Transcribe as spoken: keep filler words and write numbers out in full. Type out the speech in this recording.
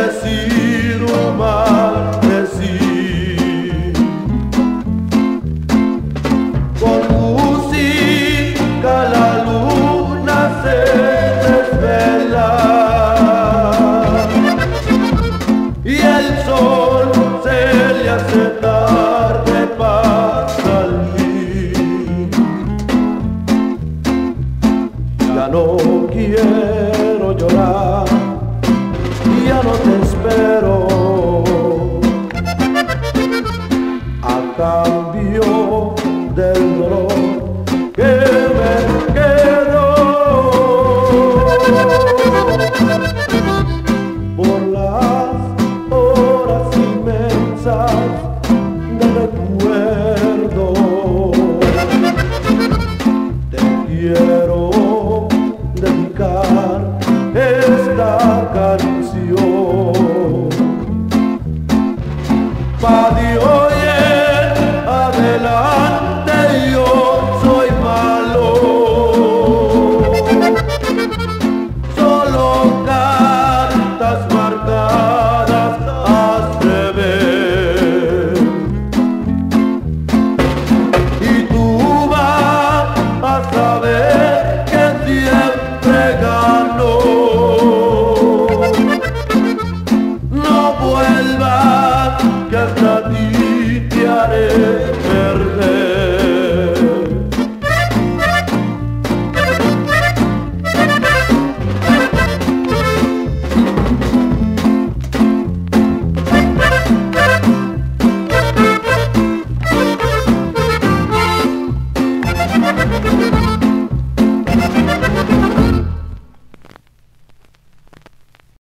decir o maldecir. Con música la luna se desvela y el sol se le hace tarde para salir. Ya no quiero llorar, ya no te espero, a cambio del dolor que me quedó. Por las horas inmensas de recuerdo, te quiero dedicar esta canción. Pa' de hoy en adelante yo soy malo, solo cartas marcadas has de ver, y tú vas a saber que siempre gano. No vuelvas, que hasta ti